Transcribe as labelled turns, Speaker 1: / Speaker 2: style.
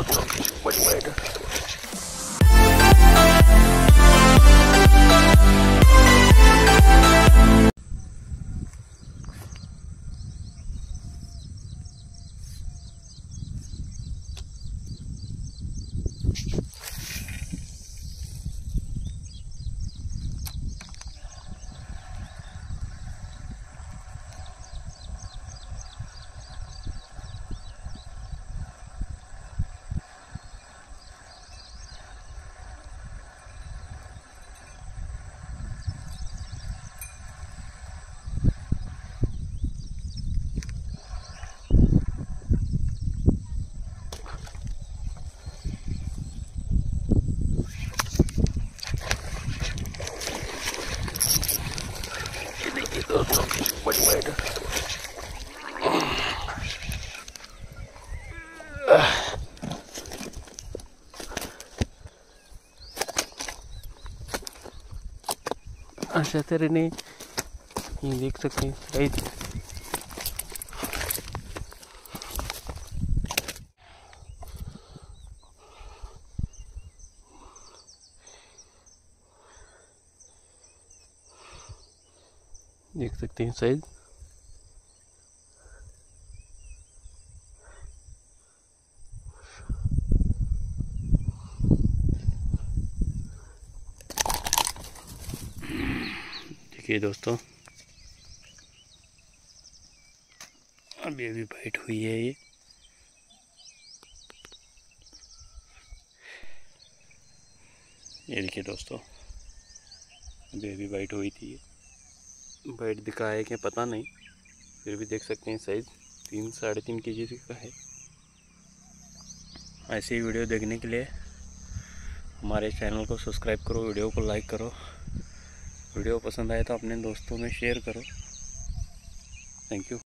Speaker 1: दोस्तों, मुझ वाइट दोस्तों, मुझ वाइट अच्छा तेरे ने ये देख सकते हैं साइज देख सकते हैं साइज देखिए दोस्तों, अभी अभी बाइट हुई है ये देखिए दोस्तों, अभी अभी बाइट हुई थी। बाइट दिखा है क्या पता नहीं, फिर भी देख सकते हैं साइज 3-3.5 kg का है। ऐसे ही वीडियो देखने के लिए हमारे चैनल को सब्सक्राइब करो, वीडियो को लाइक करो, वीडियो पसंद आए तो अपने दोस्तों में शेयर करो। Thank you.